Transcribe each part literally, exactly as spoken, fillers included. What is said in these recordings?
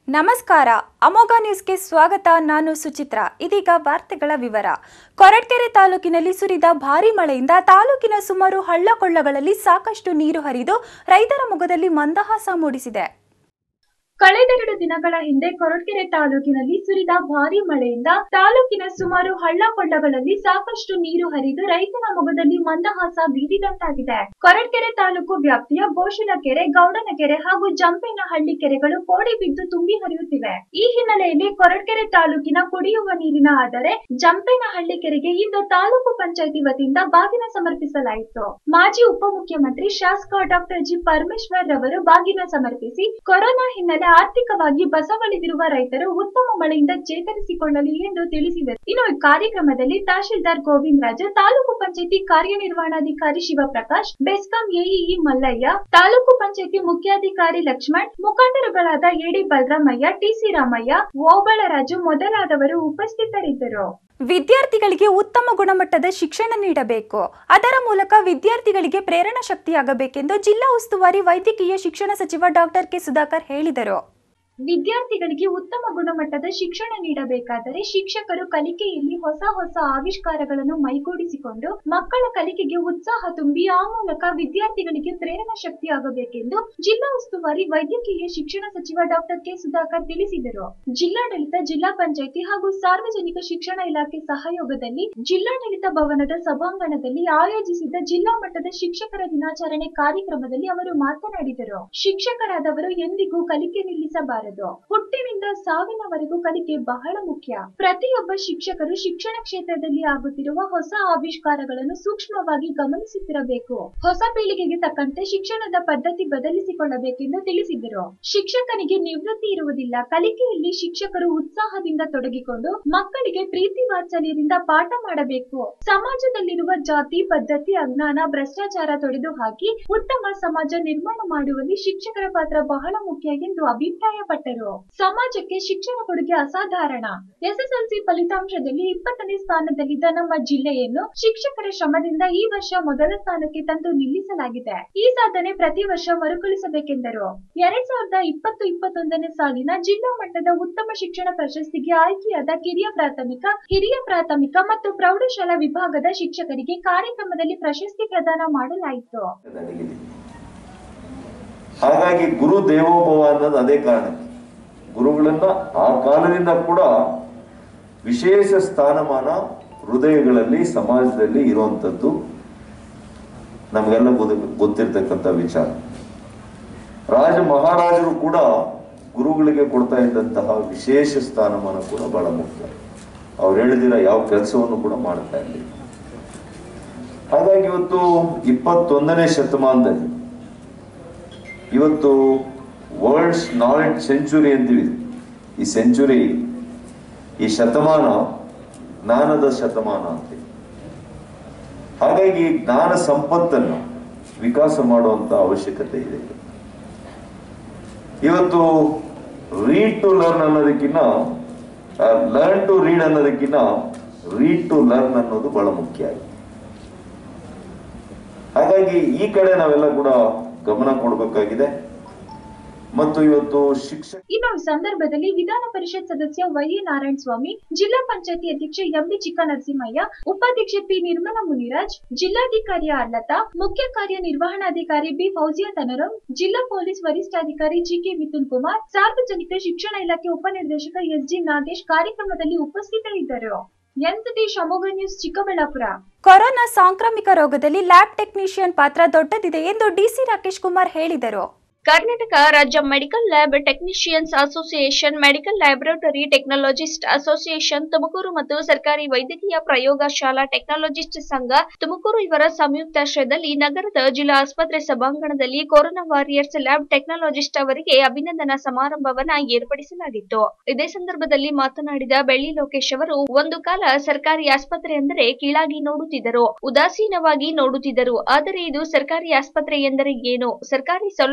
ನಮಸ್ಕಾರ ಅಮೋಘ ನ್ಯೂಸ್ಗೆ ಸ್ವಾಗತ. ನಾನು ಸುಚಿತ್ರಾ. ಇದೀಗ ವಾರ್ತೆಗಳ ವಿವರ. ಕೊರಟಗೆರೆ ತಾಲೂಕಿನಲ್ಲಿ ಸುರಿದ ಭಾರೀ ಮಳೆಯಿಂದ ತಾಲೂಕಿನ ಸುಮಾರು ಹಳ್ಳಕೊಳ್ಳಗಳಲ್ಲಿ ಸಾಕಷ್ಟು ನೀರು ಹರಿದು ರೈತರ ಮೊಗದಲ್ಲಿ ಮಂದಹಾಸ ಮೂಡಿಸಿದೆ. ಕಳೆದೆರಡು ದಿನಗಳ ಹಿಂದೆ ಕೊರಟಗೆರೆ ತಾಲೂಕಿನಲ್ಲಿ ಸುರಿದ ಭಾರೀ ಮಳೆಯಿಂದ ತಾಲೂಕಿನ ಸುಮಾರು ಹಳ್ಳ ಕೊಳ್ಳಗಳಲ್ಲಿ ಸಾಕಷ್ಟು ನೀರು ಹರಿದು ರೈತರ ಮೊಗದಲ್ಲಿ ಮಂದಹಾಸ ಬೀರಿದಂತಾಗಿದೆ. ಕೊರಟಗೆರೆ ತಾಲೂಕು ವ್ಯಾಪ್ತಿಯ ಗೋಶಲಕೆರೆ, ಗೌಡನಕೆರೆ ಹಾಗೂ ಜಂಪೇನಹಳ್ಳಿ ಕೆರೆಗಳು ಕೋಡಿ ಬಿದ್ದು ತುಂಬಿ ಹರಿಯುತ್ತಿವೆ. ಈ ಹಿನ್ನೆಲೆಯಲ್ಲಿ ಕೊರಟಗೆರೆ ತಾಲೂಕಿನ ಕುಡಿಯುವ ನೀರಿನ ಆದರೆ ಜಂಪೇನಹಳ್ಳಿ ಕೆರೆಗೆ ಇಂದು ತಾಲೂಕು ಪಂಚಾಯಿತಿ ವತಿಯಿಂದ ಬಾಗಿನ ಸಮರ್ಪಿಸಲಾಯಿತು. ಮಾಜಿ ಉಪಮುಖ್ಯಮಂತ್ರಿ ಶಾಸಕ ಡಾಕ್ಟರ್ ಜಿ ಪರಮೇಶ್ವರ್ ರವರು ಬಾಗಿನ ಸಮರ್ಪಿಸಿ ಕೊರೋನಾ ಹಿನ್ನೆಲೆ ಆರ್ಥಿಕವಾಗಿ ಬಸವಳಿದಿರುವ ರೈತರು ಉತ್ತಮ ಮಳೆಯಿಂದ ಚೇತರಿಸಿಕೊಳ್ಳಲಿ ಎಂದು ತಿಳಿಸಿದರು. ಇನ್ನು ಈ ಕಾರ್ಯಕ್ರಮದಲ್ಲಿ ತಹಶೀಲ್ದಾರ್ ಗೋವಿಂದ ರಾಜು, ತಾಲೂಕು ಪಂಚಾಯಿತಿ ಕಾರ್ಯನಿರ್ವಹಣಾಧಿಕಾರಿ ಶಿವಪ್ರಕಾಶ್, ಬೆಸ್ಕಾಂ ಎಇಇ ಮಲ್ಲಯ್ಯ, ತಾಲೂಕು ಪಂಚಾಯಿತಿ ಮುಖ್ಯಾಧಿಕಾರಿ ಲಕ್ಷ್ಮಣ್, ಮುಖಂಡರುಗಳಾದ ಎಡಿ ಬಲರಾಮಯ್ಯ, ಟಿಸಿ ರಾಮಯ್ಯ, ಓಬಳರಾಜು ಮೊದಲಾದವರು ಉಪಸ್ಥಿತರಿದ್ದರು. ವಿದ್ಯಾರ್ಥಿಗಳಿಗೆ ಉತ್ತಮ ಗುಣಮಟ್ಟದ ಶಿಕ್ಷಣ ನೀಡಬೇಕು, ಅದರ ಮೂಲಕ ವಿದ್ಯಾರ್ಥಿಗಳಿಗೆ ಪ್ರೇರಣಾ ಶಕ್ತಿಯಾಗಬೇಕೆಂದು ಜಿಲ್ಲಾ ಉಸ್ತುವಾರಿ ವೈದ್ಯಕೀಯ ಶಿಕ್ಷಣ ಸಚಿವ ಡಾಕ್ಟರ್ ಕೆ ಸುಧಾಕರ್ ಹೇಳಿದರು. ವಿದ್ಯಾರ್ಥಿಗಳಿಗೆ ಉತ್ತಮ ಗುಣಮಟ್ಟದ ಶಿಕ್ಷಣ ನೀಡಬೇಕಾದರೆ ಶಿಕ್ಷಕರು ಕಲಿಕೆಯಲ್ಲಿ ಹೊಸ ಹೊಸ ಆವಿಷ್ಕಾರಗಳನ್ನು ಮೈಗೂಡಿಸಿಕೊಂಡು ಮಕ್ಕಳ ಕಲಿಕೆಗೆ ಉತ್ಸಾಹ ತುಂಬಿ ಆ ಮೂಲಕ ವಿದ್ಯಾರ್ಥಿಗಳಿಗೆ ಪ್ರೇರಣಾ ಶಕ್ತಿಯಾಗಬೇಕೆಂದು ಜಿಲ್ಲಾ ಉಸ್ತುವಾರಿ ವೈದ್ಯಕೀಯ ಶಿಕ್ಷಣ ಸಚಿವ ಡಾಕ್ಟರ್ ಕೆ ಸುಧಾಕರ್ ತಿಳಿಸಿದರು. ಜಿಲ್ಲಾಡಳಿತ, ಜಿಲ್ಲಾ ಪಂಚಾಯಿತಿ ಹಾಗೂ ಸಾರ್ವಜನಿಕ ಶಿಕ್ಷಣ ಇಲಾಖೆ ಸಹಯೋಗದಲ್ಲಿ ಜಿಲ್ಲಾಡಳಿತ ಭವನದ ಸಭಾಂಗಣದಲ್ಲಿ ಆಯೋಜಿಸಿದ್ದ ಜಿಲ್ಲಾ ಮಟ್ಟದ ಶಿಕ್ಷಕರ ದಿನಾಚರಣೆ ಕಾರ್ಯಕ್ರಮದಲ್ಲಿ ಅವರು ಮಾತನಾಡಿದರು. ಶಿಕ್ಷಕರಾದವರು ಎಂದಿಗೂ ಕಲಿಕೆ ನಿಲ್ಲಿಸಬಾರದು. ಹುಟ್ಟಿನಿಂದ ಸಾವಿನವರೆಗೂ ಕಲಿಕೆ ಬಹಳ ಮುಖ್ಯ. ಪ್ರತಿಯೊಬ್ಬ ಶಿಕ್ಷಕರು ಶಿಕ್ಷಣ ಕ್ಷೇತ್ರದಲ್ಲಿ ಆಗುತ್ತಿರುವ ಹೊಸ ಆವಿಷ್ಕಾರಗಳನ್ನು ಸೂಕ್ಷ್ಮವಾಗಿ ಗಮನಿಸುತ್ತಿರಬೇಕು. ಹೊಸ ಪೀಳಿಗೆಗೆ ತಕ್ಕಂತೆ ಶಿಕ್ಷಣದ ಪದ್ಧತಿ ಬದಲಿಸಿಕೊಳ್ಳಬೇಕೆಂದು ತಿಳಿಸಿದರು. ಶಿಕ್ಷಕನಿಗೆ ನಿವೃತ್ತಿ ಇರುವುದಿಲ್ಲ. ಕಲಿಕೆಯಲ್ಲಿ ಶಿಕ್ಷಕರು ಉತ್ಸಾಹದಿಂದ ತೊಡಗಿಕೊಂಡು ಮಕ್ಕಳಿಗೆ ಪ್ರೀತಿ ವಾತ್ಸಲ್ಯದಿಂದ ಪಾಠ ಮಾಡಬೇಕು. ಸಮಾಜದಲ್ಲಿರುವ ಜಾತಿ ಪದ್ಧತಿ, ಅಜ್ಞಾನ, ಭ್ರಷ್ಟಾಚಾರ ತೊಡೆದು ಹಾಕಿ ಉತ್ತಮ ಸಮಾಜ ನಿರ್ಮಾಣ ಮಾಡುವಲ್ಲಿ ಶಿಕ್ಷಕರ ಪಾತ್ರ ಬಹಳ ಮುಖ್ಯ ಎಂದು ಅಭಿಪ್ರಾಯಪಟ್ಟರು. ಸಮಾಜಕ್ಕೆ ಶಿಕ್ಷಣ ಕೊಡುಗೆ ಅಸಾಧಾರಣ. ಎಸ್ಎಸ್ಎಲ್ಸಿ ಫಲಿತಾಂಶದಲ್ಲಿ ಇಪ್ಪತ್ತನೇ ಸ್ಥಾನದಲ್ಲಿದ್ದ ನಮ್ಮ ಜಿಲ್ಲೆಯನ್ನು ಶಿಕ್ಷಕರ ಶ್ರಮದಿಂದ ಈ ವರ್ಷ ಮೊದಲ ಸ್ಥಾನಕ್ಕೆ ತಂದು ನಿಲ್ಲಿಸಲಾಗಿದೆ. ಈ ಸಾಧನೆ ಪ್ರತಿ ವರ್ಷ ಮರುಕಳಿಸಬೇಕೆಂದರು. ಎರಡ್ ಸಾವಿರದ ಇಪ್ಪತ್ತು ಇಪ್ಪತ್ತೊಂದನೇ ಸಾಲಿನ ಜಿಲ್ಲಾ ಮಟ್ಟದ ಉತ್ತಮ ಶಿಕ್ಷಣ ಪ್ರಶಸ್ತಿಗೆ ಆಯ್ಕೆಯಾದ ಕಿರಿಯ ಪ್ರಾಥಮಿಕ, ಹಿರಿಯ ಪ್ರಾಥಮಿಕ ಮತ್ತು ಪ್ರೌಢಶಾಲಾ ವಿಭಾಗದ ಶಿಕ್ಷಕರಿಗೆ ಕಾರ್ಯಕ್ರಮದಲ್ಲಿ ಪ್ರಶಸ್ತಿ ಪ್ರದಾನ ಮಾಡಲಾಯಿತು. ಹಾಗಾಗಿ ಗುರು ದೇವೋಭವ ಅನ್ನೋದು ಅದೇ ಕಾರಣಕ್ಕೆ ಗುರುಗಳನ್ನ ಆ ಕಾಲದಿಂದ ಕೂಡ ವಿಶೇಷ ಸ್ಥಾನಮಾನ ಹೃದಯಗಳಲ್ಲಿ ಸಮಾಜದಲ್ಲಿ ಇರುವಂತದ್ದು ನಮಗೆಲ್ಲ ಗೊತ್ತಿರ್ತಕ್ಕಂಥ ವಿಚಾರ. ರಾಜ ಮಹಾರಾಜರು ಕೂಡ ಗುರುಗಳಿಗೆ ಕೊಡ್ತಾ ಇದ್ದಂತಹ ವಿಶೇಷ ಸ್ಥಾನಮಾನ ಕೂಡ ಬಹಳ ಮುಖ್ಯ. ಅವ್ರು ಹೇಳಿದಿರ ಯಾವ ಕೆಲಸವನ್ನು ಕೂಡ ಮಾಡ್ತಾ ಇರಲಿಲ್ಲ. ಹಾಗಾಗಿ ಇವತ್ತು ಇಪ್ಪತ್ತೊಂದನೇ ಶತಮಾನದಲ್ಲಿ ಇವತ್ತು ವರ್ಲ್ಡ್ಸ್ ನಾಲೆಡ್ಜ್ ಸೆಂಚುರಿ ಅಂತೀವಿ. ಈ ಸೆಂಚುರಿ, ಈ ಶತಮಾನ ಜ್ಞಾನದ ಶತಮಾನ ಅಂತೀವಿ. ಹಾಗಾಗಿ ಜ್ಞಾನ ಸಂಪತ್ತನ್ನು ವಿಕಾಸ ಮಾಡುವಂತ ಅವಶ್ಯಕತೆ ಇದೆ. ಇವತ್ತು ರೀಡ್ ಟು ಲರ್ನ್ ಅನ್ನೋದಕ್ಕಿಂತ ಲರ್ನ್ ಟು ರೀಡ್ ಅನ್ನೋದಕ್ಕಿಂತ ರೀಡ್ ಟು ಲರ್ನ್ ಅನ್ನೋದು ಬಹಳ ಮುಖ್ಯ ಆಗಿದೆ. ಹಾಗಾಗಿ ಈ ಕಡೆ ನಾವೆಲ್ಲ ಕೂಡ ಗಮನ ಕೊಡಬೇಕಾಗಿದೆ. ಮತ್ತು ಇವತ್ತು ಶಿಕ್ಷಣ ಇನ್ನು ಈ ಸಂದರ್ಭದಲ್ಲಿ ವಿಧಾನ ಪರಿಷತ್ ಸದಸ್ಯ ವೈ ಎ ನಾರಾಯಣ ಸ್ವಾಮಿ, ಜಿಲ್ಲಾ ಪಂಚಾಯತಿ ಅಧ್ಯಕ್ಷ ಎಂ ಡಿ ಚಿಕ್ಕ ನರಸಿಂಹಯ್ಯ, ಉಪಾಧ್ಯಕ್ಷೆ ಪಿ ನಿರ್ಮಲಾ ಮುನಿರಾಜ್, ಜಿಲ್ಲಾಧಿಕಾರಿ ಅರ್ಲತಾ, ಮುಖ್ಯ ಕಾರ್ಯನಿರ್ವಹಣಾಧಿಕಾರಿ ಬಿ ಫೌಜಿಯಾ ತನರಂ, ಜಿಲ್ಲಾ ಪೊಲೀಸ್ ವರಿಷ್ಠಾಧಿಕಾರಿ ಜಿ ಕೆ ಮಿಥುನ್ ಕುಮಾರ್, ಸಾರ್ವಜನಿಕ ಶಿಕ್ಷಣ ಇಲಾಖೆ ಉಪನಿರ್ದೇಶಕ ಎಸ್ ಜಿ ನಾಗೇಶ್ ಕಾರ್ಯಕ್ರಮದಲ್ಲಿ ಉಪಸ್ಥಿತರಿದ್ದರು. ಎನ್ ಸತೀಶ್, ಅಮೋಘ ನ್ಯೂಸ್, ಚಿಕ್ಕಬಳ್ಳಾಪುರ. ಕೊರೋನಾ ಸಾಂಕ್ರಾಮಿಕ ರೋಗದಲ್ಲಿ ಲ್ಯಾಬ್ ಟೆಕ್ನಿಷಿಯನ್ ಪಾತ್ರ ದೊಡ್ಡದಿದೆ ಎಂದು ಡಿಸಿ ರಾಕೇಶ್ ಕುಮಾರ್ ಹೇಳಿದರು. ಕರ್ನಾಟಕ ರಾಜ್ಯ medical lab technicians association, medical laboratory technologist association Tumakuru ಮತ್ತು ಸರ್ಕಾರಿ ವೈದ್ಯಕೀಯ ಪ್ರಯೋಗಶಾಲಾ ಟೆಕ್ನಾಲಜಿಸ್ಟ್ ಸಂಘ ತುಮಕೂರು ಇವರ ಸಂಯುಕ್ತಾಶ್ರಯದಲ್ಲಿ ನಗರದ ಜಿಲ್ಲಾ ಆಸ್ಪತ್ರೆ ಸಭಾಂಗಣದಲ್ಲಿ ಕೊರೋನಾ ವಾರಿಯರ್ಸ್ ಲ್ಯಾಬ್ ಟೆಕ್ನಾಲಜಿಸ್ಟ್ ಅವರಿಗೆ ಅಭಿನಂದನಾ ಸಮಾರಂಭವನ್ನ ಏರ್ಪಡಿಸಲಾಗಿತ್ತು. ಇದೇ ಸಂದರ್ಭದಲ್ಲಿ ಮಾತನಾಡಿದ ಬೆಳ್ಳಿ ಲೋಕೇಶ್ ಅವರು, ಒಂದು ಕಾಲ ಸರ್ಕಾರಿ ಆಸ್ಪತ್ರೆ ಎಂದರೆ ಕೀಳಾಗಿ ನೋಡುತ್ತಿದ್ದರು, ಉದಾಸೀನವಾಗಿ ನೋಡುತ್ತಿದ್ದರು. ಆದರೆ ಇದು ಸರ್ಕಾರಿ ಆಸ್ಪತ್ರೆ ಎಂದರೆ ಏನು, ಸರ್ಕಾರಿ ಸೌಲಭ್ಯ ಎಂದರೆ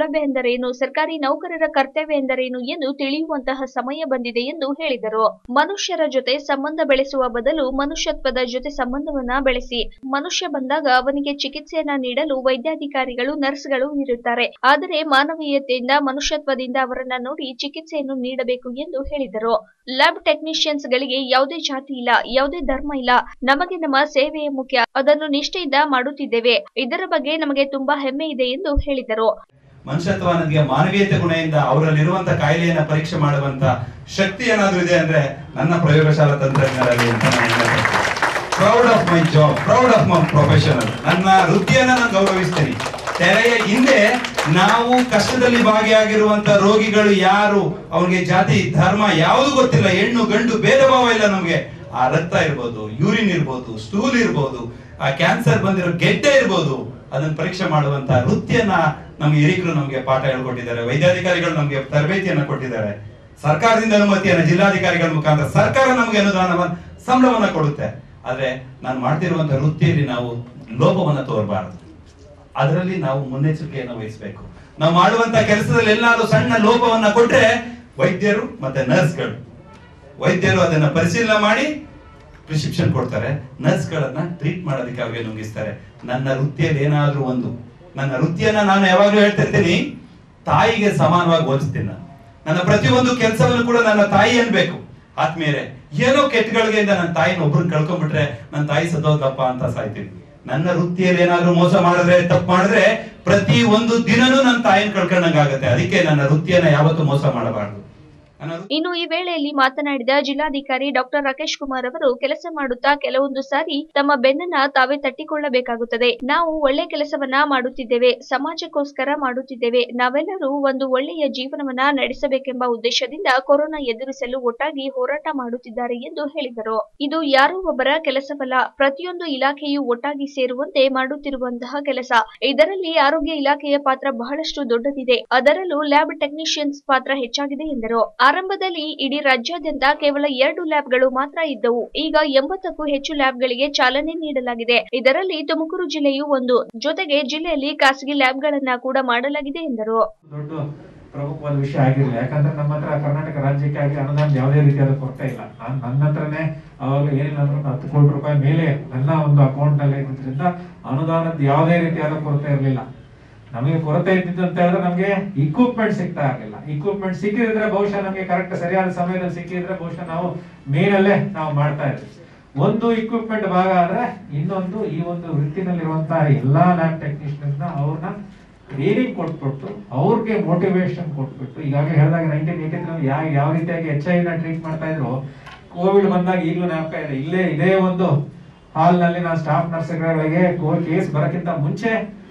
ಎಂದರೇನು, ಸರ್ಕಾರಿ ನೌಕರರ ಕರ್ತವ್ಯ ಎಂದರೇನು ಎಂದು ತಿಳಿಯುವಂತಹ ಸಮಯ ಬಂದಿದೆ ಎಂದು ಹೇಳಿದರು. ಮನುಷ್ಯರ ಜೊತೆ ಸಂಬಂಧ ಬೆಳೆಸುವ ಬದಲು ಮನುಷ್ಯತ್ವದ ಜೊತೆ ಸಂಬಂಧವನ್ನ ಬೆಳೆಸಿ. ಮನುಷ್ಯ ಬಂದಾಗ ಅವನಿಗೆ ಚಿಕಿತ್ಸೆಯನ್ನ ನೀಡಲು ವೈದ್ಯಾಧಿಕಾರಿಗಳು, ನರ್ಸ್ಗಳು ಇರುತ್ತಾರೆ. ಆದರೆ ಮಾನವೀಯತೆಯಿಂದ, ಮನುಷ್ಯತ್ವದಿಂದ ಅವರನ್ನ ನೋಡಿ ಚಿಕಿತ್ಸೆಯನ್ನು ನೀಡಬೇಕು ಎಂದು ಹೇಳಿದರು. ಲ್ಯಾಬ್ ಟೆಕ್ನಿಷಿಯನ್ಸ್ ಗಳಿಗೆ ಯಾವುದೇ ಜಾತಿ ಇಲ್ಲ, ಯಾವುದೇ ಧರ್ಮ ಇಲ್ಲ. ನಮಗೆ ನಮ್ಮ ಸೇವೆಯ ಮುಖ್ಯ, ಅದನ್ನು ನಿಷ್ಠೆಯಿಂದ ಮಾಡುತ್ತಿದ್ದೇವೆ. ಇದರ ಬಗ್ಗೆ ನಮಗೆ ತುಂಬಾ ಹೆಮ್ಮೆ ಇದೆ ಎಂದು ಹೇಳಿದರು. ಮನುಷ್ಯತ್ವ ಅನ್ನೋದಕ್ಕೆ ಮಾನವೀಯತೆ ಗುಣದಿಂದ ಅವರಲ್ಲಿರುವಂತ ಕಾಯಿಲೆಯನ್ನ ಪರೀಕ್ಷೆ ಮಾಡುವಂತ ಶಕ್ತಿ ಏನಾದ್ರೂ ಇದೆ ಅಂದ್ರೆ ನನ್ನ ಪ್ರಯೋಗಶಾಲಾ ತಂತ್ರಜ್ಞರಲ್ಲಿ ಅಂತ ನಾನು proud of my job, proud of my professional. ನನ್ನ ವೃತ್ತಿಯನ್ನ ನಾನು ಗೌರವಿಸ್ತೀನಿ. ತೆರೆಯ ಹಿಂದೆ ನಾವು ಕಷ್ಟದಲ್ಲಿ ಭಾಗಿಯಾಗಿರುವಂತ ರೋಗಿಗಳು ಯಾರು, ಅವ್ರಿಗೆ ಜಾತಿ ಧರ್ಮ ಯಾವುದು ಗೊತ್ತಿಲ್ಲ, ಹೆಣ್ಣು ಗಂಡು ಭೇದ ಭಾವ ಇಲ್ಲ. ನಮ್ಗೆ ಆ ರಕ್ತ ಇರ್ಬೋದು, ಯೂರಿನ್ ಇರ್ಬೋದು, ಸ್ಟೂಲ್ ಇರ್ಬೋದು, ಆ ಕ್ಯಾನ್ಸರ್ ಬಂದಿರೋ ಗೆಡ್ಡೆ ಇರ್ಬೋದು, ಅದನ್ನ ಪರೀಕ್ಷೆ ಮಾಡುವಂತ ವೃತ್ತಿಯನ್ನ ನಮ್ಗೆ ಹಿರಿಕರು ನಮ್ಗೆ ಪಾಠ ಹೇಳ್ಕೊಟ್ಟಿದ್ದಾರೆ. ವೈದ್ಯಾಧಿಕಾರಿಗಳು ನಮ್ಗೆ ತರಬೇತಿಯನ್ನ ಕೊಟ್ಟಿದ್ದಾರೆ. ಸರ್ಕಾರದಿಂದ ಅನುಮತಿಯನ್ನ ಜಿಲ್ಲಾಧಿಕಾರಿಗಳ ಮುಖಾಂತರ ಸರ್ಕಾರ ನಮ್ಗೆ ಅನುದಾನವನ್ನ ಸಂಬಳವನ್ನ ಕೊಡುತ್ತೆ. ಆದ್ರೆ ನಾನು ಮಾಡ್ತಿರುವಂತ ವೃತ್ತಿಯಲ್ಲಿ ನಾವು ಲೋಪವನ್ನ ತೋರಬಾರದು. ಅದರಲ್ಲಿ ನಾವು ಮುನ್ನೆಚ್ಚರಿಕೆಯನ್ನು ವಹಿಸಬೇಕು. ನಾವು ಮಾಡುವಂತ ಕೆಲಸದಲ್ಲಿ ಎಲ್ಲಾದ್ರೂ ಸಣ್ಣ ಲೋಪವನ್ನ ಕೊಟ್ರೆ ವೈದ್ಯರು ಮತ್ತೆ ನರ್ಸ್ಗಳು, ವೈದ್ಯರು ಅದನ್ನ ಪರಿಶೀಲನೆ ಮಾಡಿ ಪ್ರಿಸ್ಕ್ರಿಪ್ಷನ್ ಕೊಡ್ತಾರೆ, ನರ್ಸ್ಗಳನ್ನ ಟ್ರೀಟ್ ಮಾಡೋದಕ್ಕೆ ಅವ್ರಿಗೆ ನುಂಗಿಸ್ತಾರೆ. ನನ್ನ ವೃತ್ತಿಯಲ್ಲಿ ಏನಾದ್ರೂ ಒಂದು, ನನ್ನ ವೃತ್ತಿಯನ್ನ ನಾನು ಯಾವಾಗ್ಲೂ ಹೇಳ್ತಿರ್ತೀನಿ, ತಾಯಿಗೆ ಸಮಾನವಾಗಿ ಓದಿಸ್ತೀನಿ. ನಾನು ನನ್ನ ಪ್ರತಿಯೊಂದು ಕೆಲಸವನ್ನು ಕೂಡ ನನ್ನ ತಾಯಿ ಅನ್ಬೇಕು. ಆದ್ಮೇಲೆ ಏನೋ ಕೆಟ್ಟಗಳಿಗೆಯಿಂದ ನನ್ನ ತಾಯಿನ ಒಬ್ರನ್ನ ಕಳ್ಕೊಂಡ್ಬಿಟ್ರೆ ನನ್ನ ತಾಯಿ ಸತ್ತೋದಪ್ಪ ಅಂತ ಸಾಯ್ತೀನಿ. ನನ್ನ ವೃತ್ತಿಯಲ್ಲಿ ಏನಾದ್ರೂ ಮೋಸ ಮಾಡಿದ್ರೆ, ತಪ್ಪು ಮಾಡಿದ್ರೆ ಪ್ರತಿ ಒಂದು ದಿನನೂ ನನ್ನ ತಾಯಿನ ಕಳ್ಕೊಂಡಂಗಾಗತ್ತೆ. ಅದಕ್ಕೆ ನನ್ನ ವೃತ್ತಿಯನ್ನ ಯಾವತ್ತೂ ಮೋಸ ಮಾಡಬಾರದು. ಇನ್ನು ಈ ವೇಳೆಯಲ್ಲಿ ಮಾತನಾಡಿದ ಜಿಲ್ಲಾಧಿಕಾರಿ ಡಾಕ್ಟರ್ ರಾಕೇಶ್ ಕುಮಾರ್ ಅವರು, ಕೆಲಸ ಮಾಡುತ್ತಾ ಕೆಲವೊಂದು ಸಾರಿ ತಮ್ಮ ಬೆನ್ನನ್ನ ತಾವೇ ತಟ್ಟಿಕೊಳ್ಳಬೇಕಾಗುತ್ತದೆ. ನಾವು ಒಳ್ಳೆ ಕೆಲಸವನ್ನ ಮಾಡುತ್ತಿದ್ದೇವೆ, ಸಮಾಜಕ್ಕೋಸ್ಕರ ಮಾಡುತ್ತಿದ್ದೇವೆ. ನಾವೆಲ್ಲರೂ ಒಂದು ಒಳ್ಳೆಯ ಜೀವನವನ್ನ ನಡೆಸಬೇಕೆಂಬ ಉದ್ದೇಶದಿಂದ ಕೊರೋನಾ ಎದುರಿಸಲು ಒಟ್ಟಾಗಿ ಹೋರಾಟ ಮಾಡುತ್ತಿದ್ದಾರೆ ಎಂದು ಹೇಳಿದರು. ಇದು ಯಾರೋ ಒಬ್ಬರ ಕೆಲಸವಲ್ಲ, ಪ್ರತಿಯೊಂದು ಇಲಾಖೆಯು ಒಟ್ಟಾಗಿ ಸೇರುವಂತೆ ಮಾಡುತ್ತಿರುವಂತಹ ಕೆಲಸ. ಇದರಲ್ಲಿ ಆರೋಗ್ಯ ಇಲಾಖೆಯ ಪಾತ್ರ ಬಹಳಷ್ಟು ದೊಡ್ಡದಿದೆ, ಅದರಲ್ಲೂ ಲ್ಯಾಬ್ ಟೆಕ್ನಿಷಿಯನ್ಸ್ ಪಾತ್ರ ಹೆಚ್ಚಾಗಿದೆ ಎಂದರು. ಆರಂಭದಲ್ಲಿ ಇಡೀ ರಾಜ್ಯಾದ್ಯಂತ ಕೇವಲ ಎರಡು ಲ್ಯಾಬ್ಗಳು ಮಾತ್ರ ಇದ್ದವು. ಈಗ ಎಂಬತ್ತಕ್ಕೂ ಹೆಚ್ಚು ಲ್ಯಾಬ್ಗಳಿಗೆ ಚಾಲನೆ ನೀಡಲಾಗಿದೆ. ಇದರಲ್ಲಿ ತುಮಕೂರು ಜಿಲ್ಲೆಯೂ ಒಂದು. ಜೊತೆಗೆ ಜಿಲ್ಲೆಯಲ್ಲಿ ಖಾಸಗಿ ಲ್ಯಾಬ್ಗಳನ್ನ ಕೂಡ ಮಾಡಲಾಗಿದೆ ಎಂದರು. ದೊಡ್ಡ ಪ್ರಮುಖವಾದ ವಿಷಯ ಆಗಿರಲಿಲ್ಲ. ಯಾಕಂದ್ರೆ ನಮ್ಮ ಹತ್ರ ಕರ್ನಾಟಕ ರಾಜ್ಯಕ್ಕೆ ಆಗಿ ಅನುದಾನ ಯಾವುದೇ ರೀತಿಯಾದ ಕೊರತೆ ಇಲ್ಲ. ನಾನು ನನ್ನ ಹತ್ರನೇ ಅವಾಗ ಏನಿಲ್ಲ ಅಂದ್ರೆ ಹತ್ತು ಕೋಟಿ ರೂಪಾಯಿ ಮೇಲೆ ನನ್ನ ಒಂದು ಅಕೌಂಟ್ ನಲ್ಲಿ ಇದ್ರಿಂದ ಅನುದಾನದ ಯಾವುದೇ ರೀತಿಯಾದ ಕೊರತೆ ಇರಲಿಲ್ಲ. ನಮಗೆ ಕೊರತೆ ಇದ್ದಿದ್ದು ಅಂತ ಹೇಳಿದ್ರೆ ನಮಗೆ ಇಕ್ವಿಪ್ಮೆಂಟ್ ಸಿಗ್ತಾ ಇರಲಿಲ್ಲ. ಇಕ್ವಿಪ್ಮೆಂಟ್ ಸಿಕ್ಕಿದ್ರೆ ಬಹುಶಃ ನಮಗೆ ಕರೆಕ್ಟ್ ಸರಿಯಾದ ಸಮಯದಲ್ಲಿ ಸಿಕ್ಕಿದ್ರೆ ಬಹುಶಃ ನಾವು ಮೇನಲ್ಲೇ ನಾವು ಮಾಡ್ತಾ ಇದ್ವಿ. ಒಂದು ಇಕ್ವಿಪ್ಮೆಂಟ್ ಭಾಗ ಆದ್ರೆ ಇನ್ನೊಂದು ಈ ಒಂದು ವೃತ್ತಿನಲ್ಲಿರುವಂತಹ ಎಲ್ಲಾ ಲ್ಯಾಬ್ ಟೆಕ್ನಿಷಿಯನ್ಸ್ ನ ಅವ್ರನ್ನ ಟ್ರೈನಿಂಗ್ ಕೊಟ್ಬಿಟ್ಟು ಅವ್ರಿಗೆ ಮೋಟಿವೇಶನ್ ಕೊಟ್ಬಿಟ್ಟು, ಈಗಾಗಲೇ ಹೇಳಿದಾಗ ನೈನ್ಟೀನ್ ಏಯ್ಟಿ ಯಾವ ಯಾವ ರೀತಿಯಾಗಿ ಎಚ್ ಐ ನ ಟ್ರೀಟ್ ಮಾಡ್ತಾ ಇದ್ರು, ಕೋವಿಡ್ ಬಂದಾಗ ಈಗಲೂ ಜ್ಞಾಪಕ ಇದೆ. ಇಲ್ಲೇ ಇದೇ ಒಂದು ಹಾಲ್ ನಲ್ಲಿ ನಾವು ಸ್ಟಾಫ್ ನರ್ಸ್ಗಳಿಗೆ ಕೇಸ್ ಬರಕ್ಕಿಂತ ಮುಂಚೆ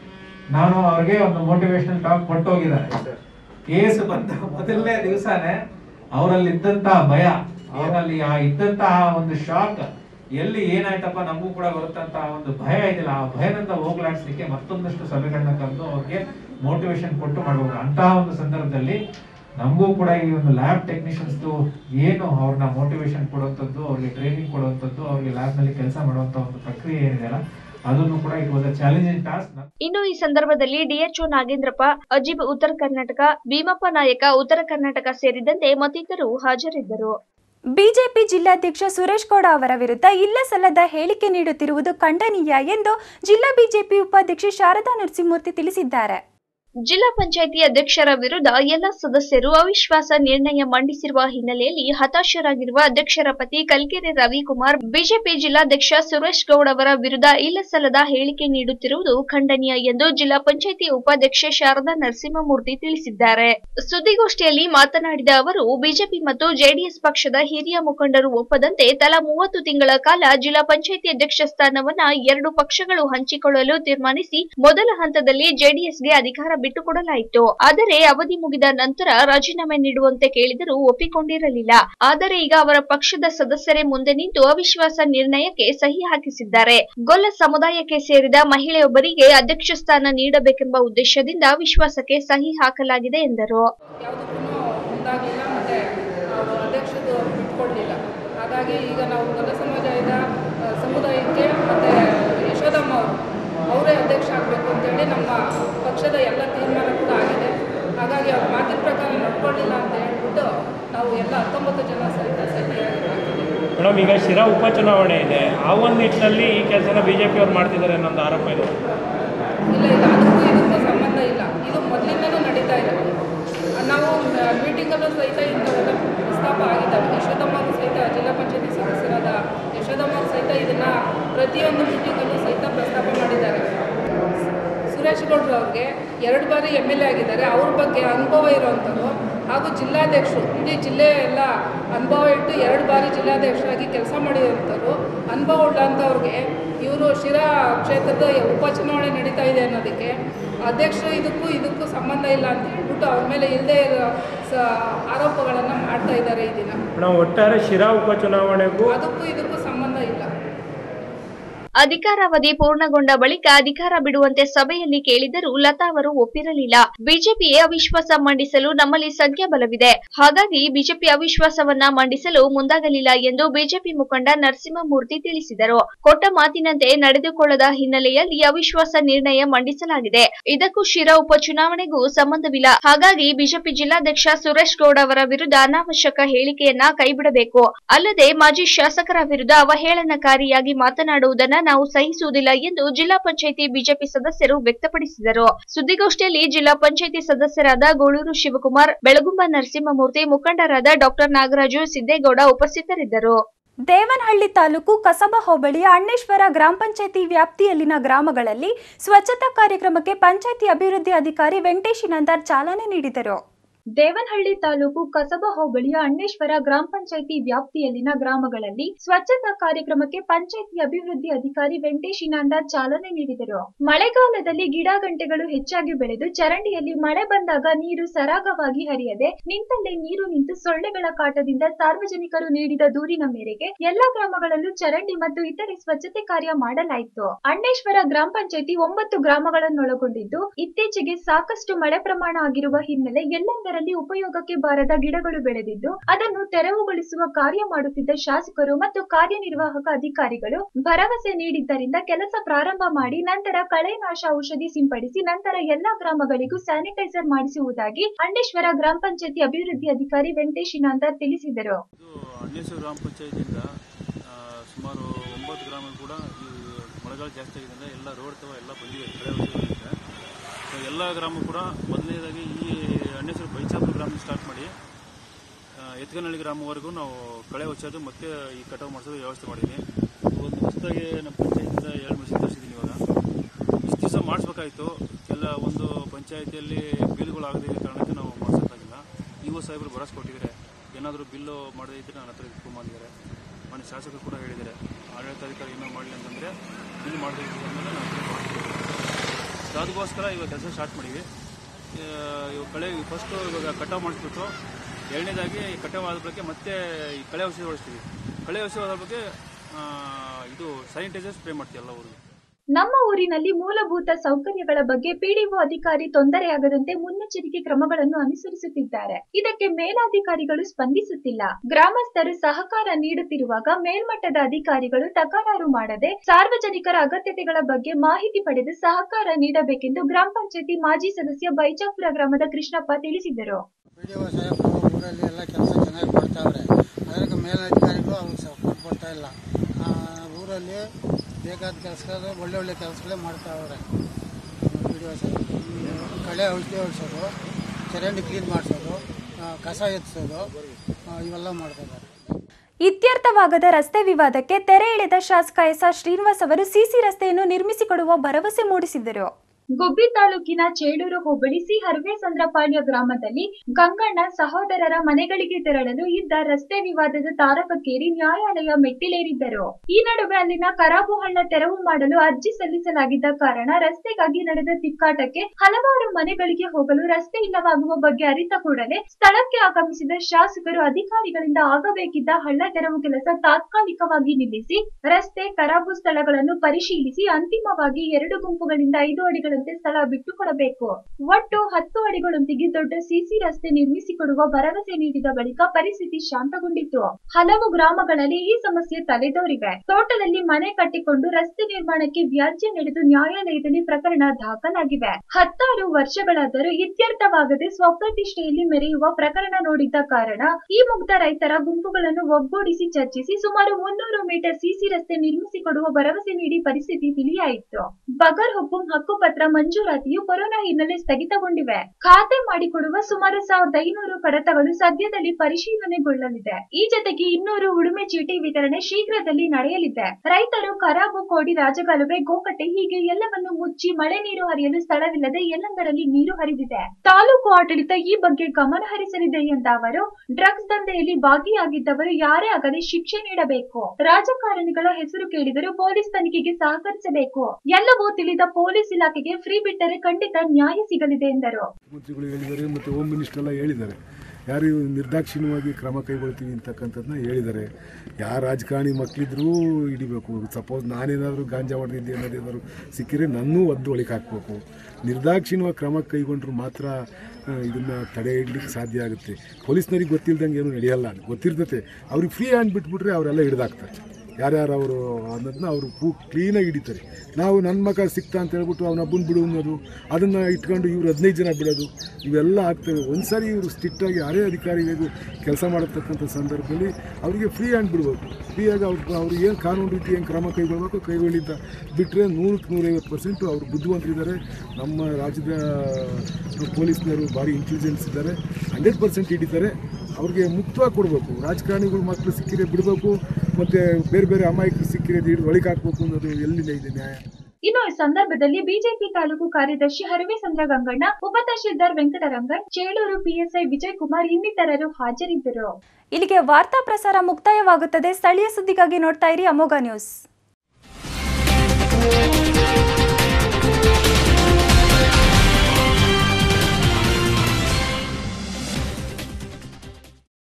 ನಾನು ಅವ್ರಿಗೆ ಒಂದು ಮೋಟಿವೇಶನಲ್ ಟಾಕ್ ಕೊಟ್ಟು ಹೋಗಿದ್ದಾರೆ. ಕೇಸ್ ಬಂದ ಮೊದಲನೇ ದಿವಸನೇ ಅವರಲ್ಲಿ ಇದ್ದಂತಹ ಭಯ, ಅವರಲ್ಲಿ ಆ ಇದ್ದಂತಹ ಒಂದು ಶಾಕ್, ಎಲ್ಲಿ ಏನಾಯ್ತಪ್ಪ ನಮಗೂ ಕೂಡ ಬರುತ್ತಂತಹ ಒಂದು ಭಯ ಇದೆಯಲ್ಲ, ಆ ಭಯದಿಂದ ಹೋಗ್ಲಾಡ್ಸ್ಲಿಕ್ಕೆ ಮತ್ತೊಂದಷ್ಟು ಸಭೆಗಳನ್ನ ಕರೆದು ಅವ್ರಿಗೆ ಮೋಟಿವೇಶನ್ ಕೊಟ್ಟು ಮಾಡಬಹುದು. ಅಂತಹ ಒಂದು ಸಂದರ್ಭದಲ್ಲಿ ನಮಗೂ ಕೂಡ ಈ ಒಂದು ಲ್ಯಾಬ್ ಟೆಕ್ನಿಷಿಯನ್ಸ್ ಏನು ಅವ್ರನ್ನ ಮೋಟಿವೇಶನ್ ಕೊಡುವಂಥದ್ದು, ಅವ್ರಿಗೆ ಟ್ರೈನಿಂಗ್ ಕೊಡುವಂಥದ್ದು, ಅವ್ರಿಗೆ ಲ್ಯಾಬ್ ನಲ್ಲಿ ಕೆಲಸ ಮಾಡುವಂತ ಒಂದು ಪ್ರಕ್ರಿಯೆ ಏನಿದೆಯಲ್ಲ ಅದನ್ನು ಕೂಡ it was a challenging task. ಇನ್ನು ಈ ಸಂದರ್ಭದಲ್ಲಿ ಡಿಎಚ್ಒ ನಾಗೇಂದ್ರಪ್ಪ, ಅಜೀಬ್ ಉತ್ತರ ಕರ್ನಾಟಕ, ಭೀಮಪ್ಪ ನಾಯಕ ಉತ್ತರ ಕರ್ನಾಟಕ ಸೇರಿದಂತೆ ಮತ್ತಿತರರು ಹಾಜರಿದ್ದರು. ಬಿಜೆಪಿ ಜಿಲ್ಲಾಧ್ಯಕ್ಷ ಸುರೇಶ್ ಗೌಡ ಅವರ ವಿರುದ್ಧ ಇಲ್ಲಸಲ್ಲದ ಹೇಳಿಕೆ ನೀಡುತ್ತಿರುವುದು ಖಂಡನೀಯ ಎಂದು ಜಿಲ್ಲಾ ಬಿಜೆಪಿ ಉಪಾಧ್ಯಕ್ಷೆ ಶಾರದಾ ನರಸಿಂಹಮೂರ್ತಿ ತಿಳಿಸಿದ್ದಾರೆ. ಜಿಲ್ಲಾ ಪಂಚಾಯಿತಿ ಅಧ್ಯಕ್ಷರ ವಿರುದ್ಧ ಎಲ್ಲ ಸದಸ್ಯರು ಅವಿಶ್ವಾಸ ನಿರ್ಣಯ ಮಂಡಿಸಿರುವ ಹಿನ್ನೆಲೆಯಲ್ಲಿ ಹತಾಶರಾಗಿರುವ ಅಧ್ಯಕ್ಷರ ಪತಿ ಕಲ್ಕೆರೆ ರವಿಕುಮಾರ್ ಬಿಜೆಪಿ ಜಿಲ್ಲಾಧ್ಯಕ್ಷ ಸುರೇಶ್ ಗೌಡ್ ಅವರ ವಿರುದ್ಧ ಇಲ್ಲಸಲ್ಲದ ಹೇಳಿಕೆ ನೀಡುತ್ತಿರುವುದು ಖಂಡನೀಯ ಎಂದು ಜಿಲ್ಲಾ ಪಂಚಾಯಿತಿ ಉಪಾಧ್ಯಕ್ಷೆ ಶಾರದಾ ನರಸಿಂಹಮೂರ್ತಿ ತಿಳಿಸಿದ್ದಾರೆ. ಸುದ್ದಿಗೋಷ್ಠಿಯಲ್ಲಿ ಮಾತನಾಡಿದ ಅವರು, ಬಿಜೆಪಿ ಮತ್ತು ಜೆಡಿಎಸ್ ಪಕ್ಷದ ಹಿರಿಯ ಮುಖಂಡರು ಒಪ್ಪದಂತೆ ತಲಾ ಮೂವತ್ತು ತಿಂಗಳ ಕಾಲ ಜಿಲ್ಲಾ ಪಂಚಾಯಿತಿ ಅಧ್ಯಕ್ಷ ಸ್ಥಾನವನ್ನ ಎರಡು ಪಕ್ಷಗಳು ಹಂಚಿಕೊಳ್ಳಲು ತೀರ್ಮಾನಿಸಿ ಮೊದಲ ಹಂತದಲ್ಲಿ ಜೆಡಿಎಸ್ಗೆ ಅಧಿಕಾರ ಬಿಟ್ಟುಕೊಡಲಾಯಿತು. ಆದರೆ ಅವಧಿ ಮುಗಿದ ನಂತರ ರಾಜೀನಾಮೆ ನೀಡುವಂತೆ ಕೇಳಿದರೂ ಒಪ್ಪಿಕೊಂಡಿರಲಿಲ್ಲ. ಆದರೆ ಈಗ ಅವರ ಪಕ್ಷದ ಸದಸ್ಯರೇ ಮುಂದೆ ನಿಂತು ಅವಿಶ್ವಾಸ ನಿರ್ಣಯಕ್ಕೆ ಸಹಿ ಹಾಕಿಸಿದ್ದಾರೆ. ಗೊಲ್ಲ ಸಮುದಾಯಕ್ಕೆ ಸೇರಿದ ಮಹಿಳೆಯೊಬ್ಬರಿಗೆ ಅಧ್ಯಕ್ಷ ಸ್ಥಾನ ನೀಡಬೇಕೆಂಬ ಉದ್ದೇಶದಿಂದ ವಿಶ್ವಾಸಕ್ಕೆ ಸಹಿ ಹಾಕಲಾಗಿದೆ ಎಂದರು. ಹಾಗಾಗಿ ಈಗ ನಾವು ಗೊಲ್ಲ ಸಮಾಜದ ಸಮುದಾಯಕ್ಕೆ ಮತ್ತೆ ಯಶೋದಮ್ಮ ಅವರು ಅವರೇ ಅಧ್ಯಕ್ಷ ಆಗಬೇಕು ಅಂತೇಳಿ ನಮ್ಮ ಪಕ್ಷದ ಎಲ್ಲ ತೀರ್ಮಾನ ಕೂಡ ಆಗಿದೆ. ಹಾಗಾಗಿ ಈಗ ಶಿರಾ ಉಪಚುನಾವಣೆ ಇದೆ, ಆ ಒಂದು ನಿಟ್ಟಿನಲ್ಲಿ ಈ ಕೆಲಸನ ಬಿ ಜೆ ಪಿಯವ್ರು ಮಾಡ್ತಿದ್ದಾರೆ ಅನ್ನೋದು ಆರೋಪ ಇದೆ. ಇಲ್ಲ ಇಲ್ಲ ಅದಕ್ಕೂ ಇದಕ್ಕೂ ಸಂಬಂಧ ಇಲ್ಲ. ಇದು ಮೊದಲಿಂದನೂ ನಡೀತಾ ಇದೆ. ನಾವು ಮೀಟಿಂಗಲ್ಲೂ ಸಹಿತ ಇಂಥವೆಲ್ಲ ಪ್ರಸ್ತಾಪ ಆಗಿದ್ದಾವೆ. ಯಶೋಧಮ್ಮ ಸಹಿತ ಜಿಲ್ಲಾ ಪಂಚಾಯತಿ ಸದಸ್ಯರಾದ ಯಶೋಧಮ್ಮ ಸಹಿತ ಇದನ್ನು ಪ್ರತಿಯೊಂದು ಮೀಟಿಂಗಲ್ಲೂ ಸಹಿತ ಪ್ರಸ್ತಾಪ ಮಾಡಿದ್ದಾರೆ. ಸುರೇಶ್ ಗೌಡ್ರು ಅವ್ರಿಗೆ ಎರಡು ಬಾರಿ ಎಮ್ ಎಲ್ ಎ ಆಗಿದ್ದಾರೆ. ಅವ್ರ ಬಗ್ಗೆ ಅನುಭವ ಇರುವಂಥವ್ರು ಹಾಗೂ ಜಿಲ್ಲಾಧ್ಯಕ್ಷರು, ಇಡೀ ಜಿಲ್ಲೆ ಎಲ್ಲ ಅನುಭವ ಇಟ್ಟು ಎರಡು ಬಾರಿ ಜಿಲ್ಲಾಧ್ಯಕ್ಷರಾಗಿ ಕೆಲಸ ಮಾಡಿರುವಂಥವ್ರು, ಅನುಭವ ಉಳ್ಳಂಥವ್ರಿಗೆ ಇವರು ಶಿರಾ ಕ್ಷೇತ್ರದ ಉಪಚುನಾವಣೆ ನಡೀತಾ ಇದೆ ಅನ್ನೋದಕ್ಕೆ ಅಧ್ಯಕ್ಷರು ಇದಕ್ಕೂ ಇದಕ್ಕೂ ಸಂಬಂಧ ಇಲ್ಲ ಅಂತ ಹೇಳ್ಬಿಟ್ಟು ಅವ್ರ ಮೇಲೆ ಇಲ್ಲದೇ ಇರೋ ಸ ಆರೋಪಗಳನ್ನು ಮಾಡ್ತಾ ಇದ್ದಾರೆ. ಈ ದಿನ ನಾವು ಒಟ್ಟಾರೆ ಶಿರಾ ಉಪಚುನಾವಣೆಗೂ ಅದಕ್ಕೂ ಇದಕ್ಕೂ ಸಂಬಂಧ ಇಲ್ಲ. ಅಧಿಕಾರಾವಧಿ ಪೂರ್ಣಗೊಂಡ ಬಳಿಕ ಅಧಿಕಾರ ಬಿಡುವಂತೆ ಸಭೆಯಲ್ಲಿ ಕೇಳಿದರೂ ಲತಾ ಅವರು ಒಪ್ಪಿರಲಿಲ್ಲ. ಬಿಜೆಪಿಯೇ ಅವಿಶ್ವಾಸ ಮಂಡಿಸಲು ನಮ್ಮಲ್ಲಿ ಸಂಖ್ಯಾಬಲವಿದೆ, ಹಾಗಾಗಿ ಬಿಜೆಪಿ ಅವಿಶ್ವಾಸವನ್ನ ಮಂಡಿಸಲು ಮುಂದಾಗಲಿಲ್ಲ ಎಂದು ಬಿಜೆಪಿ ಮುಖಂಡ ನರಸಿಂಹಮೂರ್ತಿ ತಿಳಿಸಿದರು. ಕೊಟ್ಟ ಮಾತಿನಂತೆ ನಡೆದುಕೊಳ್ಳದ ಹಿನ್ನೆಲೆಯಲ್ಲಿ ಅವಿಶ್ವಾಸ ನಿರ್ಣಯ ಮಂಡಿಸಲಾಗಿದೆ. ಇದಕ್ಕೂ ಶಿರಾ ಉಪಚುನಾವಣೆಗೂ ಸಂಬಂಧವಿಲ್ಲ. ಹಾಗಾಗಿ ಬಿಜೆಪಿ ಜಿಲ್ಲಾಧ್ಯಕ್ಷ ಸುರೇಶ್ ಗೌಡ ಅವರ ವಿರುದ್ಧ ಅನಾವಶ್ಯಕ ಹೇಳಿಕೆಯನ್ನ ಕೈಬಿಡಬೇಕು. ಅಲ್ಲದೆ ಮಾಜಿ ಶಾಸಕರ ವಿರುದ್ಧ ಅವಹೇಳನಕಾರಿಯಾಗಿ ಮಾತನಾಡುವುದನ್ನ ನಾವು ಸಹಿಸುವುದಿಲ್ಲ ಎಂದು ಜಿಲ್ಲಾ ಪಂಚಾಯಿತಿ ಬಿಜೆಪಿ ಸದಸ್ಯರು ವ್ಯಕ್ತಪಡಿಸಿದರು. ಸುದ್ದಿಗೋಷ್ಠಿಯಲ್ಲಿ ಜಿಲ್ಲಾ ಪಂಚಾಯಿತಿ ಸದಸ್ಯರಾದ ಗೋಳೂರು ಶಿವಕುಮಾರ್, ಬೆಳಗುಂಬ ನರಸಿಂಹಮೂರ್ತಿ, ಮುಖಂಡರಾದ ಡಾಕ್ಟರ್ ನಾಗರಾಜು, ಸಿದ್ದೇಗೌಡ ಉಪಸ್ಥಿತರಿದ್ದರು. ದೇವನಹಳ್ಳಿ ತಾಲೂಕು ಕಸಬಾ ಹೋಬಳಿಯ ಅಣ್ಣೇಶ್ವರ ಗ್ರಾಮ ಪಂಚಾಯಿತಿ ವ್ಯಾಪ್ತಿಯಲ್ಲಿನ ಗ್ರಾಮಗಳಲ್ಲಿ ಸ್ವಚ್ಛತಾ ಕಾರ್ಯಕ್ರಮಕ್ಕೆ ಪಂಚಾಯಿತಿ ಅಭಿವೃದ್ಧಿ ಅಧಿಕಾರಿ ವೆಂಕಟೇಶ್ ನಂದರ್ ಚಾಲನೆ ನೀಡಿದರು. ದೇವನಹಳ್ಳಿ ತಾಲೂಕು ಕಸಬಾ ಹೋಬಳಿಯ ಅಣ್ಣೇಶ್ವರ ಗ್ರಾಮ ಪಂಚಾಯಿತಿ ವ್ಯಾಪ್ತಿಯಲ್ಲಿನ ಗ್ರಾಮಗಳಲ್ಲಿ ಸ್ವಚ್ಛತಾ ಕಾರ್ಯಕ್ರಮಕ್ಕೆ ಪಂಚಾಯಿತಿ ಅಭಿವೃದ್ಧಿ ಅಧಿಕಾರಿ ವೆಂಕಟೇಶ್ ನಂದರ್ ಚಾಲನೆ ನೀಡಿದರು. ಮಳೆಗಾಲದಲ್ಲಿ ಗಿಡ ಗಂಟೆಗಳು ಹೆಚ್ಚಾಗಿ ಬೆಳೆದು ಚರಂಡಿಯಲ್ಲಿ ಮಳೆ ಬಂದಾಗ ನೀರು ಸರಾಗವಾಗಿ ಹರಿಯದೆ ನಿಂತಲ್ಲೇ ನೀರು ನಿಂತು ಸೊಳ್ಳೆಗಳ ಕಾಟದಿಂದ ಸಾರ್ವಜನಿಕರು ನೀಡಿದ ದೂರಿನ ಮೇರೆಗೆ ಎಲ್ಲಾ ಗ್ರಾಮಗಳಲ್ಲೂ ಚರಂಡಿ ಮತ್ತು ಇತರೆ ಸ್ವಚ್ಛತೆ ಕಾರ್ಯ ಮಾಡಲಾಯಿತು. ಅಣ್ಣೇಶ್ವರ ಗ್ರಾಮ ಪಂಚಾಯಿತಿ ಒಂಬತ್ತು ಗ್ರಾಮಗಳನ್ನೊಳಗೊಂಡಿದ್ದು ಇತ್ತೀಚೆಗೆ ಸಾಕಷ್ಟು ಮಳೆ ಪ್ರಮಾಣ ಆಗಿರುವ ಹಿನ್ನೆಲೆ ಎಲ್ಲೆಂದರಲ್ಲಿ ಉಪಯೋಗಕ್ಕೆ ಬಾರದ ಗಿಡಗಳು ಬೆಳೆದಿದ್ದು ಅದನ್ನು ತೆರವುಗೊಳಿಸುವ ಕಾರ್ಯ ಮಾಡುತ್ತಿದ್ದ ಶಾಸಕರು ಮತ್ತು ಕಾರ್ಯನಿರ್ವಾಹಕ ಅಧಿಕಾರಿಗಳು ಭರವಸೆ ನೀಡಿದ್ದರಿಂದ ಕೆಲಸ ಪ್ರಾರಂಭ ಮಾಡಿ ನಂತರ ಕಳೆನಾಶ ಔಷಧಿ ಸಿಂಪಡಿಸಿ ನಂತರ ಎಲ್ಲಾ ಗ್ರಾಮಗಳಿಗೂ ಸ್ಯಾನಿಟೈಸರ್ ಮಾಡಿಸುವುದಾಗಿ ಅಣ್ಣೇಶ್ವರ ಗ್ರಾಮ ಪಂಚಾಯಿತಿ ಅಭಿವೃದ್ಧಿ ಅಧಿಕಾರಿ ವೆಂಕಟೇಶ್ ನಂದರ್ ತಿಳಿಸಿದರು. ಅಣ್ಣೇಶ್ವರ ಗ್ರಾಮ ಪಂಚಾಯತಿಯಿಂದ ಸುಮಾರು ಒಂಬತ್ತು ಗ್ರಾಮ ಕೂಡ ಈ ಮಳೆಗಾಲ ಜಾಸ್ತಿ ಆಗಿದೆ, ಎಲ್ಲ ರೋಡ್ ತವ ಎಲ್ಲ ಬಂದಿವೆ, ಕಳೆ ಔಷಧಿಗಳಿಂದ ಎಲ್ಲ ಗ್ರಾಮ ಕೂಡ ಮೊದಲನೇದಾಗಿ ಈ ಅಣ್ಣೇಶ್ವರ ಬೈಚಾಪುರ ಗ್ರಾಮ ಸ್ಟಾರ್ಟ್ ಮಾಡಿ ಎತ್ಕನಹಳ್ಳಿ ಗ್ರಾಮವರೆಗೂ ನಾವು ಕಳೆ ಹೊಚ್ಚೋದು ಮತ್ತು ಈ ಕಟಾವು ಮಾಡಿಸೋದು ವ್ಯವಸ್ಥೆ ಮಾಡಿದ್ದೀನಿ. ಒಂದು ಹೊಸದಾಗಿ ನಮ್ಮ ಪಂಚಾಯತಿಂದ ಎರಡು ಮಿಷನ್ ತರಿಸಿದ್ದೀನಿ. ಇವಾಗ ಇಷ್ಟು ದಿವಸ ಮಾಡಿಸ್ಬೇಕಾಯಿತು, ಎಲ್ಲ ಒಂದು ಪಂಚಾಯತಿಯಲ್ಲಿ ಬಿಲ್ಗಳು ಆಗದೇ ಇರೋ ಕಾರಣಕ್ಕೆ ನಾವು ಮಾಡಿಸೋಕ್ಕಾಗಿಲ್ಲ. ಇವು ಸಾಹೇಬರು ಭರವಸೆ ಕೊಟ್ಟಿದ್ದಾರೆ, ಏನಾದರೂ ಬಿಲ್ಲು ಮಾಡದೇ ಇದ್ದರೆ ನನ್ನ ಹತ್ರ ಇಟ್ಕೊಂಬಂದಿದ್ದಾರೆ. ಮನೆ ಶಾಸಕರು ಕೂಡ ಹೇಳಿದ್ದಾರೆ, ಆಡಳಿತಾಧಿಕಾರಿ ಏನೋ ಮಾಡಲಿ ಅಂತಂದರೆ ಬಿಲ್ ಮಾಡದೇ ಇದ್ದರೆ ನಾನು ಹತ್ರ ಮಾಡ್ತೀವಿ. ಅದಕ್ಕೋಸ್ಕರ ಇವಾಗ ಕೆಲಸ ಸ್ಟಾರ್ಟ್ ಮಾಡಿವಿ. ಇವಾಗ ಕಳೆ ಫಸ್ಟು ಇವಾಗ ಕಟಾವು ಮಾಡಿಸ್ಬಿಟ್ಟು ಎರಡನೇದಾಗಿ ಕಟಾವು ಆದ ಬಗ್ಗೆ ಮತ್ತೆ ಈ ಕಳೆ ಔಷಧಿ ಹೊಡಿಸ್ತೀವಿ. ಕಳೆ ಔಷಧಿ ಆದ ಬಗ್ಗೆ ಇದು ಸ್ಯಾನಿಟೈಸರ್ ಸ್ಪ್ರೇ ಮಾಡ್ತೀವಿ ಎಲ್ಲ ಊರಿಗೆ. ನಮ್ಮ ಊರಿನಲ್ಲಿ ಮೂಲಭೂತ ಸೌಕರ್ಯಗಳ ಬಗ್ಗೆ ಪಿಡಿಒ ಅಧಿಕಾರಿ ತೊಂದರೆಯಾಗದಂತೆ ಮುನ್ನೆಚ್ಚರಿಕೆ ಕ್ರಮಗಳನ್ನು ಅನುಸರಿಸುತ್ತಿದ್ದಾರೆ. ಇದಕ್ಕೆ ಮೇಲಾಧಿಕಾರಿಗಳು ಸ್ಪಂದಿಸುತ್ತಿಲ್ಲ. ಗ್ರಾಮಸ್ಥರು ಸಹಕಾರ ನೀಡುತ್ತಿರುವಾಗ ಮೇಲ್ಮಟ್ಟದ ಅಧಿಕಾರಿಗಳು ತಕರಾರು ಮಾಡದೆ ಸಾರ್ವಜನಿಕರ ಅಗತ್ಯತೆಗಳ ಬಗ್ಗೆ ಮಾಹಿತಿ ಪಡೆದು ಸಹಕಾರ ನೀಡಬೇಕೆಂದು ಗ್ರಾಮ ಪಂಚಾಯತಿ ಮಾಜಿ ಸದಸ್ಯ ಬೈಚಾಪುರ ಗ್ರಾಮದ ಕೃಷ್ಣಪ್ಪ ತಿಳಿಸಿದರು. ಪಿಡಿಒ ಸಾಹೇಬರು ಊರಲ್ಲಿ ಎಲ್ಲ ಕೆಲಸ ಚೆನ್ನಾಗಿ ಮಾಡ್ತಾವ್ರೆ, ಅದಕ್ಕೆ ಮೇಲಧಿಕಾರಿಗಳು ಅವ್ರಿಗೆ ಸಪೋರ್ಟ್ ಕೊಡ್ತಾ ಇಲ್ಲ. ಊರಲ್ಲಿ ಬೇಕಾದ ಕೆಲಸಗಳು ಒಳ್ಳೆ ಒಳ್ಳೆ ಕೆಲಸಗಳೇ ಮಾಡ್ತಾವ್ರೆ. ಪಿ ಡಿ ಒ ಸಾಹೇಬರು ಕಳೆ ಔಷಧಿ ಹೊಡಿಸೋದು, ಚರಂಡಿ ಕ್ಲೀನ್ ಮಾಡಿಸೋದು, ಕಸ ಎತ್ತಿಸೋದು ಇವೆಲ್ಲ ಮಾಡ್ತಿದ್ದಾರೆ. ಇತ್ಯರ್ಥವಾಗದ ರಸ್ತೆ ವಿವಾದಕ್ಕೆ ತೆರೆ ಎಳೆದ ಶಾಸಕ ಎಸ್ ಆರ್ ಶ್ರೀನಿವಾಸ್ ಅವರು ಸಿಸಿ ರಸ್ತೆಯನ್ನು ನಿರ್ಮಿಸಿಕೊಡುವ ಭರವಸೆ ಮೂಡಿಸಿದರು. ಗುಬ್ಬಿ ತಾಲೂಕಿನ ಚೇಳೂರು ಹೋಬಳಿ ಸಿ ಹರ್ವೇಸಂದ್ರಪಾಳ್ಯ ಗ್ರಾಮದಲ್ಲಿ ಗಂಗಣ್ಣ ಸಹೋದರರ ಮನೆಗಳಿಗೆ ತೆರಳಲು ಇದ್ದ ರಸ್ತೆ ವಿವಾದದ ತಾರಕಕ್ಕೇರಿ ನ್ಯಾಯಾಲಯ ಮೆಟ್ಟಿಲೇರಿದ್ದರು. ಈ ನಡುವೆ ಅಲ್ಲಿನ ಕರಾಬು ಹಳ್ಳ ತೆರವು ಮಾಡಲು ಅರ್ಜಿ ಸಲ್ಲಿಸಲಾಗಿದ್ದ ಕಾರಣ ರಸ್ತೆಗಾಗಿ ನಡೆದ ತಿಕ್ಕಾಟಕ್ಕೆ ಹಲವಾರು ಮನೆಗಳಿಗೆ ಹೋಗಲು ರಸ್ತೆ ಇಲ್ಲವಾಗುವ ಬಗ್ಗೆ ಅರಿತ ಕೂಡಲೇ ಸ್ಥಳಕ್ಕೆ ಆಗಮಿಸಿದ ಶಾಸಕರು ಅಧಿಕಾರಿಗಳಿಂದ ಆಗಬೇಕಿದ್ದ ಹಳ್ಳ ತೆರವು ಕೆಲಸ ತಾತ್ಕಾಲಿಕವಾಗಿ ನಿಲ್ಲಿಸಿ ರಸ್ತೆ ಕರಾಬು ಸ್ಥಳಗಳನ್ನು ಪರಿಶೀಲಿಸಿ ಅಂತಿಮವಾಗಿ ಎರಡು ಗುಂಪುಗಳಿಂದ ಐದು ಅಡಿಗಳ ಅಡಿಗಳಂತೆ ಸ್ಥಳ ಬಿಟ್ಟುಕೊಡಬೇಕು. ಒಟ್ಟು ಹತ್ತು ಅಡಿಗಳೊಂದಿಗೆ ದೊಡ್ಡ ಸಿಸಿ ರಸ್ತೆ ನಿರ್ಮಿಸಿಕೊಡುವ ಭರವಸೆ ನೀಡಿದ ಬಳಿಕ ಪರಿಸ್ಥಿತಿ ಶಾಂತಗೊಂಡಿತು. ಹಲವು ಗ್ರಾಮಗಳಲ್ಲಿ ಈ ಸಮಸ್ಯೆ ತಲೆದೋರಿವೆ. ತೋಟದಲ್ಲಿ ಮನೆ ಕಟ್ಟಿಕೊಂಡು ರಸ್ತೆ ನಿರ್ಮಾಣಕ್ಕೆ ವ್ಯಾಜ್ಯ ನಡೆದು ನ್ಯಾಯಾಲಯದಲ್ಲಿ ಪ್ರಕರಣ ದಾಖಲಾಗಿವೆ. ಹತ್ತಾರು ವರ್ಷಗಳಾದರೂ ಇತ್ಯರ್ಥವಾಗದೆ ಸ್ವಪ್ರತಿಷ್ಠೆಯಲ್ಲಿ ಮೆರೆಯುವ ಪ್ರಕರಣ ನೋಡಿದ್ದ ಕಾರಣ ಈ ಮುಗ್ಧ ರೈತರ ಗುಂಪುಗಳನ್ನು ಒಗ್ಗೂಡಿಸಿ ಚರ್ಚಿಸಿ ಸುಮಾರು ಮುನ್ನೂರು ಮೀಟರ್ ಸಿಸಿ ರಸ್ತೆ ನಿರ್ಮಿಸಿಕೊಡುವ ಭರವಸೆ ನೀಡಿ ಪರಿಸ್ಥಿತಿ ತಿಳಿಯಾಯಿತು. ಬಗರ್ ಹುಕುಂ ಹಕ್ಕುಪತ್ರ ಮಂಜೂರಾತಿಯು ಕೊರೋನಾ ಹಿನ್ನೆಲೆ ಸ್ಥಗಿತಗೊಂಡಿವೆ. ಖಾತೆ ಮಾಡಿಕೊಡುವ ಸುಮಾರು ಸಾವಿರದ ಐನೂರು ಕಡತಗಳು ಸದ್ಯದಲ್ಲಿ ಪರಿಶೀಲನೆಗೊಳ್ಳಲಿದೆ. ಈ ಜೊತೆಗೆ ಇನ್ನೂರು ಉಡುಮೆ ಚೀಟಿ ವಿತರಣೆ ಶೀಘ್ರದಲ್ಲಿ ನಡೆಯಲಿದೆ. ರೈತರು ಕರಾಬು, ಕೋಡಿ, ರಾಜಗಾಲುವೆ, ಗೋಕಟ್ಟೆ ಹೀಗೆ ಎಲ್ಲವನ್ನು ಮುಚ್ಚಿ ಮಳೆ ನೀರು ಹರಿಯಲು ಸ್ಥಳವಿಲ್ಲದೆ ಎಲ್ಲೆಂದರಲ್ಲಿ ನೀರು ಹರಿದಿದೆ. ತಾಲೂಕು ಆಡಳಿತ ಈ ಬಗ್ಗೆ ಗಮನ ಹರಿಸಲಿದೆ ಎಂದ ಅವರು, ಡ್ರಗ್ಸ್ ದಂಧೆಯಲ್ಲಿ ಭಾಗಿಯಾಗಿದ್ದವರು ಯಾರೇ ಆಗಲಿ ಶಿಕ್ಷೆ ನೀಡಬೇಕು. ರಾಜಕಾರಣಿಗಳ ಹೆಸರು ಕೇಳಿದರೂ ಪೊಲೀಸ್ ತನಿಖೆಗೆ ಸಹಕರಿಸಬೇಕು. ಎಲ್ಲವೂ ತಿಳಿದ ಪೊಲೀಸ್ ಇಲಾಖೆಗೆ ಫ್ರೀ ಬಿಟ್ಟರೆ ಖಂಡಿತ ನ್ಯಾಯ ಸಿಗಲಿದೆ ಎಂದರು. ಮುಖ್ಯಮಂತ್ರಿಗಳು ಹೇಳಿದ್ದಾರೆ ಮತ್ತು ಹೋಮ್ ಮಿನಿಸ್ಟರ್ ಎಲ್ಲ ಹೇಳಿದ್ದಾರೆ, ಯಾರು ನಿರ್ದಾಕ್ಷಿಣ್ಯವಾಗಿ ಕ್ರಮ ಕೈಗೊಳ್ತೀವಿ ಅಂತಕ್ಕಂಥದ್ದನ್ನ ಹೇಳಿದ್ದಾರೆ. ಯಾರು ರಾಜಕಾರಣಿ ಮಕ್ಕಳಿದ್ರೂ ಹಿಡಿಬೇಕು. ಸಪೋಸ್ ನಾನೇನಾದರೂ ಗಾಂಜಾ ಹೊಡೆದಿದ್ದೆ ಅನ್ನೋದೇನಾದ್ರು ಸಿಕ್ಕಿದ್ರೆ ನನ್ನೂ ಒದ್ದು ಒಳಗೆ ಹಾಕಬೇಕು. ನಿರ್ದಾಕ್ಷಿಣ್ಯವಾಗಿ ಕ್ರಮ ಕೈಗೊಂಡ್ರು ಮಾತ್ರ ಇದನ್ನು ತಡೆ ಹಿಡ್ಲಿಕ್ಕೆ ಸಾಧ್ಯ ಆಗುತ್ತೆ. ಪೊಲೀಸ್ನವ್ರಿಗೆ ಗೊತ್ತಿಲ್ದಂಗೆ ಏನು ನಡೆಯಲ್ಲ, ಗೊತ್ತಿರ್ತತೆ. ಅವ್ರಿಗೆ ಫ್ರೀ ಹ್ಯಾಂಡ್ ಬಿಟ್ಬಿಟ್ರೆ ಅವರೆಲ್ಲ ಹಿಡ್ದಾಕ್ತಾರೆ. ಯಾರ್ಯಾರು ಅವರು ಅನ್ನೋದನ್ನ ಅವರು ಪೂ ಕ್ಲೀನಾಗಿ ಹಿಡಿತಾರೆ. ನಾವು ನನ್ನ ಮಗ ಸಿಕ್ತಾ ಅಂತ ಹೇಳ್ಬಿಟ್ಟು ಅವನ ಹಬ್ಬನ ಬಿಡು ಅನ್ನೋದು, ಅದನ್ನು ಇಟ್ಕೊಂಡು ಇವ್ರು ಹದಿನೈದು ಜನ ಬಿಡೋದು, ಇವೆಲ್ಲ ಆಗ್ತವೆ. ಒಂದು ಸಾರಿ ಇವರು ಸ್ಟ್ರಿಕ್ಟಾಗಿ ಯಾರೇ ಅಧಿಕಾರಿಗಳು ಕೆಲಸ ಮಾಡತಕ್ಕಂಥ ಸಂದರ್ಭದಲ್ಲಿ ಅವರಿಗೆ ಫ್ರೀ ಹ್ಯಾಂಡ್ ಬಿಡಬೇಕು. ಫ್ರೀಯಾಗಿ ಅವ್ರು ಅವ್ರು ಏನು ಕಾನೂನು ರೀತಿ ಏನು ಕ್ರಮ ಕೈಗೊಳ್ಳಬೇಕು ಕೈಗೊಳ್ಳಿದ್ದ ಬಿಟ್ಟರೆ ನೂರಕ್ಕೆ ನೂರೈವತ್ತು ಪರ್ಸೆಂಟು ಅವರು ಬುದ್ಧಿವಂತರಿದ್ದಾರೆ. ನಮ್ಮ ರಾಜ್ಯದ ಪೊಲೀಸ್ನವರು ಭಾರಿ ಇಂಟೆಲಿಜೆನ್ಸ್ ಇದ್ದಾರೆ. ಹಂಡ್ರೆಡ್ ಪರ್ಸೆಂಟ್ ಹಿಡಿತಾರೆ. ಅವ್ರಿಗೆ ಮುಕ್ತವಾಗಿ ಕೊಡಬೇಕು. ರಾಜಕಾರಣಿಗಳು ಮಕ್ಕಳು ಸಿಕ್ಕಿದ್ರೆ ಬಿಡಬೇಕು, ಮತ್ತು ಬೇರೆ ಬೇರೆ ಅಮಾಯಕರು ಸಿಕ್ಕಿದ್ರೆ ಹಿಡಿದು ಒಳಗೆ ಹಾಕಬೇಕು ಅನ್ನೋದು ಎಲ್ಲಿಂದ ಇದೆ ನ್ಯಾಯ? ಇನ್ನು ಈ ಸಂದರ್ಭದಲ್ಲಿ ಬಿಜೆಪಿ ತಾಲೂಕು ಕಾರ್ಯದರ್ಶಿ ಹರವಿಸಂದ್ರ ಗಂಗಣ್ಣ, ಉಪ ತಹಶೀಲ್ದಾರ್ ವೆಂಕಟರಂಗನ್, ಚೇಳೂರು ಪಿಎಸ್ಐ ವಿಜಯ್ ಕುಮಾರ್ ಇನ್ನಿತರರು ಹಾಜರಿದ್ದರು. ಇಲ್ಲಿಗೆ ವಾರ್ತಾ ಪ್ರಸಾರ ಮುಕ್ತಾಯವಾಗುತ್ತದೆ. ಸ್ಥಳೀಯ ಸುದ್ದಿಗಾಗಿ ನೋಡ್ತಾ ಇರಿ ಅಮೋಘ ನ್ಯೂಸ್.